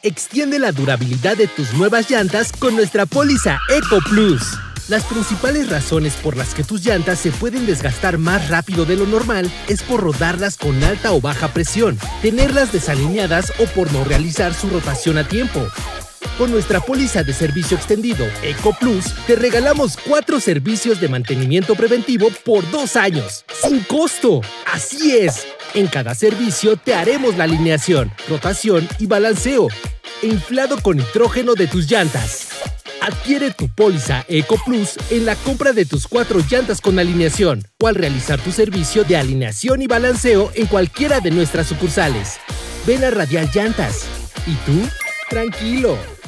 Extiende la durabilidad de tus nuevas llantas con nuestra póliza Eco Plus. Las principales razones por las que tus llantas se pueden desgastar más rápido de lo normal es por rodarlas con alta o baja presión, tenerlas desalineadas o por no realizar su rotación a tiempo. Con nuestra póliza de servicio extendido Eco Plus, te regalamos 4 servicios de mantenimiento preventivo por 2 años, sin costo. ¡Así es! En cada servicio te haremos la alineación, rotación y balanceo, e inflado con nitrógeno de tus llantas. Adquiere tu póliza Eco Plus en la compra de tus 4 llantas con alineación o al realizar tu servicio de alineación y balanceo en cualquiera de nuestras sucursales. Ven a Radial Llantas. ¿Y tú? Tranquilo.